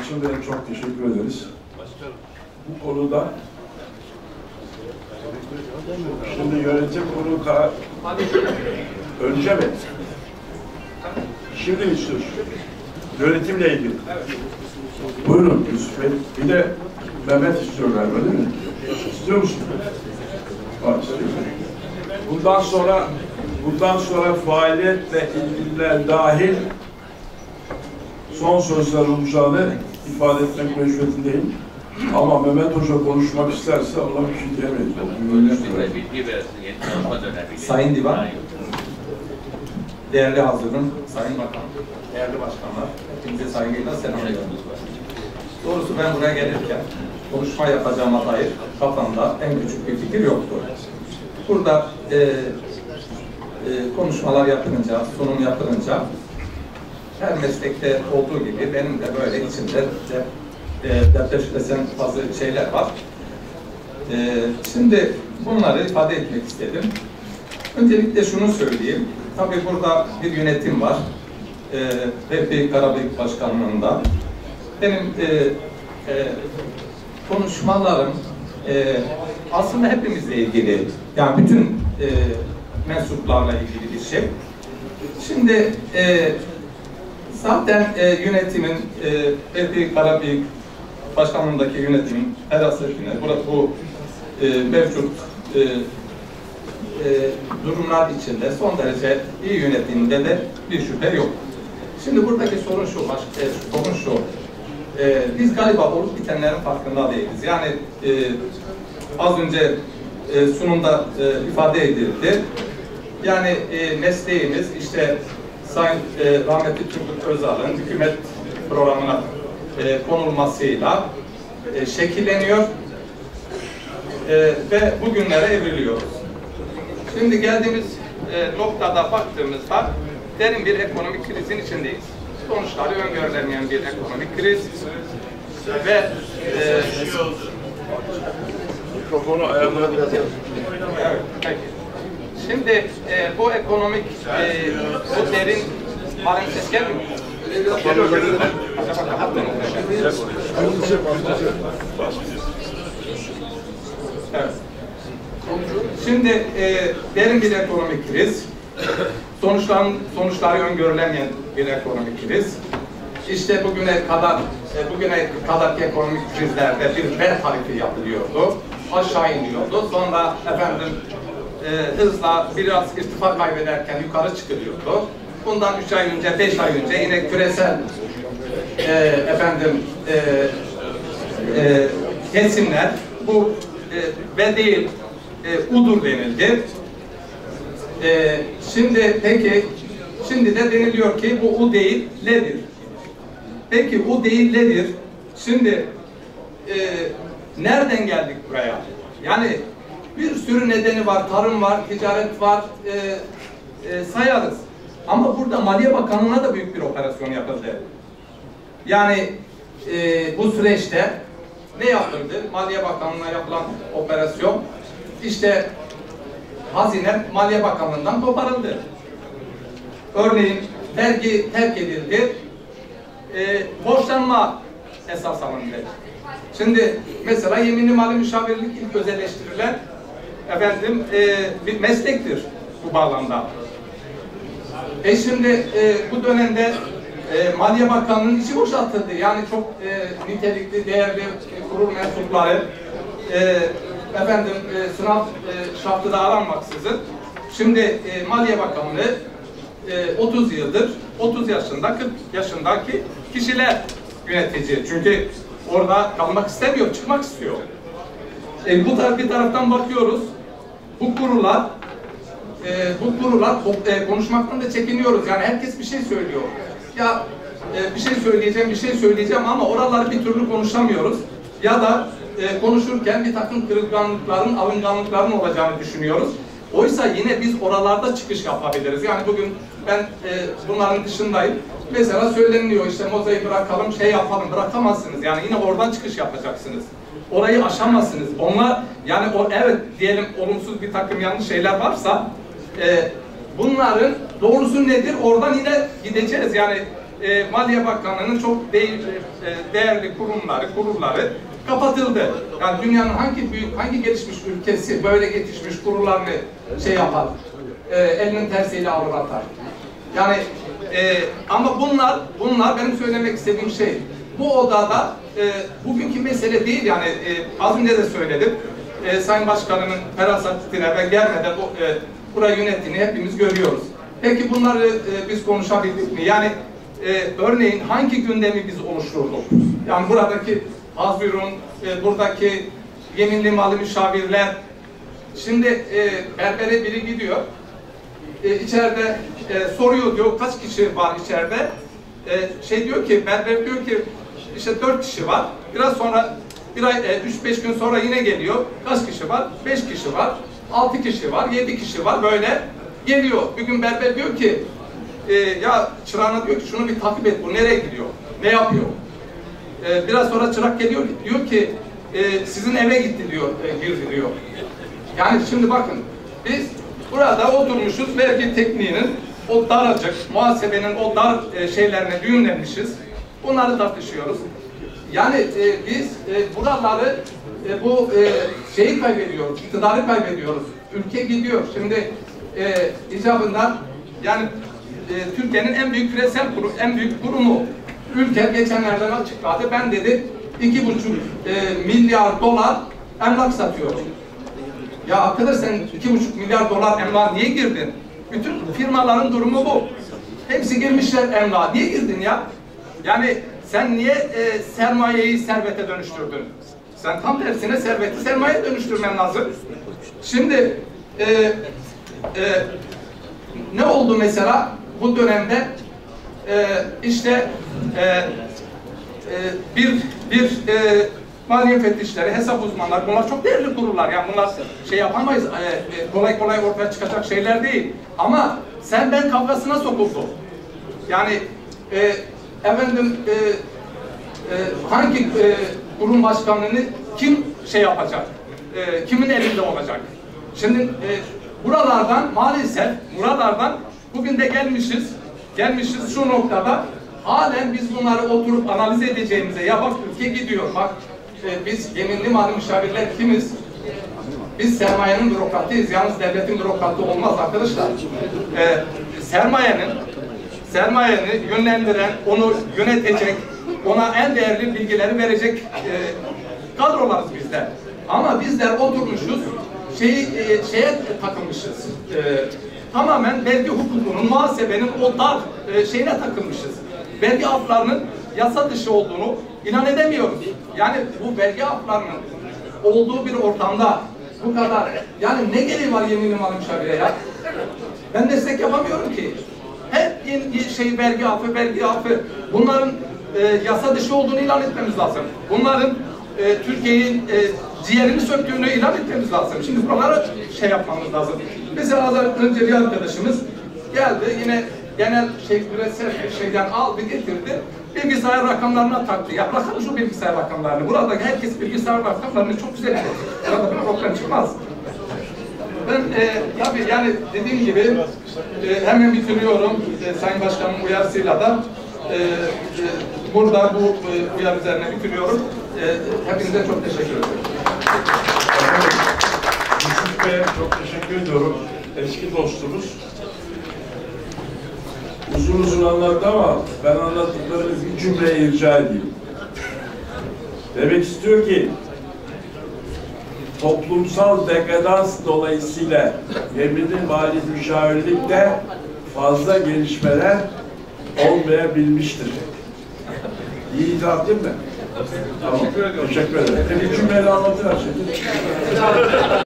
için de çok teşekkür ederiz. Bu konuda şimdi yönetim kurulu karar önce mi? Şimdi mi istiyorsun? Yönetimle ilgili. Buyurun Yusuf Bey. Bir de Mehmet istiyor galiba değil mi? İstiyor musun? Var, istiyor. Bundan sonra faaliyetle ilgililer dahil son sözler olacağını ifade etmek mecburiyetindeyim. Ama Mehmet Hoca konuşmak isterse ona bir şey diyemeyiz. Sayın Divan, değerli hazırım, Sayın Bakan, değerli başkanlar, hepinize saygıyla selamlıyorum. Doğrusu ben buraya gelirken konuşma yapacağıma dair kafamda en küçük bir fikir yoktu. Burada konuşmalar yapılınca, sunum yapılınca her meslekte olduğu gibi benim de böyle içimde dertleşen bazı şeyler var. Şimdi bunları ifade etmek istedim. Öncelikle şunu söyleyeyim. Tabii burada bir yönetim var. Vehbi Karabıyık Başkanlığı'nda. Benim konuşmalarım aslında hepimizle ilgili. Yani bütün mensuplarla ilgili bir şey. Şimdi zaten yönetimin Vehbi Karabıyık Başkanlığı'ndaki yönetimin ferasetine, bu mevcut durumlar içinde son derece iyi yönetiminde de bir şüphe yok. Şimdi buradaki sorun şu, biz galiba olup bitenlerin farkında değiliz. Yani az önce sunumda ifade edildi. Yani mesleğimiz işte Sayın rahmetli Turgut Özal'ın hükümet programına konulmasıyla şekilleniyor ve bugünlere evriliyoruz. Şimdi geldiğimiz noktada baktığımızda derin bir ekonomik krizin içindeyiz. Sonuçları öngörülemeyen bir ekonomik kriz ve mikrofonu ayarına biraz evet, peki. Şimdi bu ekonomik bu derin halen ses gelmiyor mu? Evet. Şimdi derin bir ekonomik kriz, sonuçları öngörülemeyen bir ekonomik kriz. İşte bugüne kadarki ekonomik krizlerde bir B tarifi yapılıyordu, aşağı iniyordu. Sonra hızla biraz irtifa kaybederken yukarı çıkılıyordu. Bundan 3 ay önce, 5 ay önce yine küresel kesimler bu ve değil U'dur denildi. Şimdi de deniliyor ki bu U değil L'dir. Peki U değil L'dir. Şimdi nereden geldik buraya? Yani bir sürü nedeni var. Tarım var, ticaret var. Sayarız. Ama burada Maliye Bakanlığı'na da büyük bir operasyon yapıldı. Yani bu süreçte ne yapıldı? Maliye Bakanlığı'na yapılan operasyon işte hazine Maliye Bakanlığı'ndan koparıldı. Örneğin vergi terk edildi. Borçlanma esas alındı. Şimdi mesela yeminli mali müşavirlik ilk özelleştirilen bir meslektir bu bağlamda. Şimdi bu dönemde Maliye Bakanlığı'nın içi boşaltıldı. Yani çok nitelikli, değerli kurul mensupları sınav şartı da aranmaksızın şimdi Maliye Bakanlığı 30 yıldır 30 yaşındaki kişiler yönetici. Çünkü orada kalmak istemiyor, çıkmak istiyor. Bir taraftan bakıyoruz. Bu kurular konuşmaktan da çekiniyoruz. Yani herkes bir şey söylüyor. Ya bir şey söyleyeceğim ama oraları bir türlü konuşamıyoruz. Ya da konuşurken bir takım kırılganlıkların, alınganlıkların olacağını düşünüyoruz. Oysa yine biz oralarda çıkış yapabiliriz. Yani bugün ben bunların dışındayım. Mesela söyleniliyor işte mozaiği bırakalım, yapalım. Bırakamazsınız. Yani yine oradan çıkış yapacaksınız. Orayı aşamazsınız. Onlar yani evet diyelim olumsuz bir takım yanlış şeyler varsa bunların doğrusu nedir? Oradan yine gideceğiz. Yani Maliye Bakanlığı'nın çok değerli kurulları kapatıldı. Yani dünyanın hangi gelişmiş ülkesi böyle yetişmiş kurullarını şey yapar, elinin tersiyle alır atar. Yani ama bunlar benim söylemek istediğim şey. Bu odada bugünkü mesele değil yani az önce de söyledim. Sayın Başkanımın ferasatine ve gelmeden burayı yönettiğini hepimiz görüyoruz. Peki bunları biz konuşabildik mi? Yani örneğin hangi gündemi biz oluşturduk? Yani buradaki Hazbirun, buradaki yeminli malı müşavirler. Şimdi berbere biri gidiyor. İçeride soruyor diyor kaç kişi var içeride? Diyor ki berber diyor ki işte 4 kişi var. Biraz sonra 3-5 gün sonra yine geliyor. Kaç kişi var? 5 kişi var. 6 kişi var. 7 kişi var. Böyle geliyor. Bir gün berber diyor ki ya çırağına diyor ki şunu bir takip et. Bu nereye gidiyor? Ne yapıyor? Biraz sonra çırak geliyor. Diyor ki sizin eve gitti diyor. Girdi diyor. Yani şimdi bakın biz burada oturmuşuz. Vergi tekniğinin o daracık, muhasebenin o dar şeylerine düğümlenmişiz. Bunları tartışıyoruz. Yani biz buraları bu şeyi kaybediyoruz, iktidarı kaybediyoruz. Ülke gidiyor. Şimdi icabından yani Türkiye'nin en büyük küresel kurumu, en büyük kurumu ülke geçenlerden açıkladı. Ben dedi 2,5 milyar dolar emlak satıyorum. Ya arkadaş sen 2,5 milyar dolar emlak niye girdin? Bütün firmaların durumu bu. Hepsi girmişler emlağa. Niye girdin ya? Yani sen niye sermayeyi servete dönüştürdün? Sen tam tersine serveti sermayeye dönüştürmen lazım. Şimdi ne oldu mesela bu dönemde işte maliye müfettişleri, hesap uzmanları bunlar çok değerli kurullar. Yani bunlar şey yapamayız. Kolay kolay ortaya çıkacak şeyler değil. Ama sen ben kavgasına sokuldu. Yani hangi kurum başkanlığını kim şey yapacak? Kimin elinde olacak? Şimdi buralardan maalesef bugün de gelmişiz şu noktada halen biz bunları oturup analiz edeceğimize ya bak ülke gidiyor bak biz yeminli mali müşavirler kimiz? Biz sermayenin bürokratıyız. Yalnız devletin bürokratı olmaz arkadaşlar. Sermayeni yönlendiren, onu yönetecek, ona en değerli bilgileri verecek kadrolarız bizler. Ama bizler oturmuşuz, şeye takılmışız. Tamamen vergi hukukunun, muhasebenin o dar şeyine takılmışız. Vergi aflarının yasa dışı olduğunu ilan edemiyoruz. Yani bu vergi aflarının olduğu bir ortamda bu kadar, yani ne gereği var yeminli mal müşavire ya? Ben destek yapamıyorum ki. Hep vergi affı. Bunların yasa dışı olduğunu ilan etmemiz lazım. Bunların Türkiye'nin ciğerini söktüğünü ilan etmemiz lazım. Şimdi buralara şey yapmamız lazım. Mesela az önce bir arkadaşımız geldi yine genel küresel bir şeyden aldı getirdi. Bilgisayar rakamlarına taktı. Ya bırakalım şu bilgisayar rakamlarını. Burada herkes bilgisayar rakamlarını çok güzel bilir. Burada bir problem çıkmaz. Ben tabii yani dediğim gibi hemen bitiriyorum. Sayın Başkan'ın uyarısıyla da burada bu uyarı üzerine bitiriyorum. Hepinize çok teşekkür ederim. Yusuf Bey'e çok teşekkür ediyorum. Eski dostumuz. Uzun anlattı ama ben anlattıklarını bir cümleye irca edeyim. Demek istiyor ki toplumsal dekadans dolayısıyla yeminli mali müşavirlikte fazla gelişmeler olmayabilmiştir. İyi idrak değil mi? Tamam. Teşekkür ederim. Bir cümleyle anlatır her şeyi.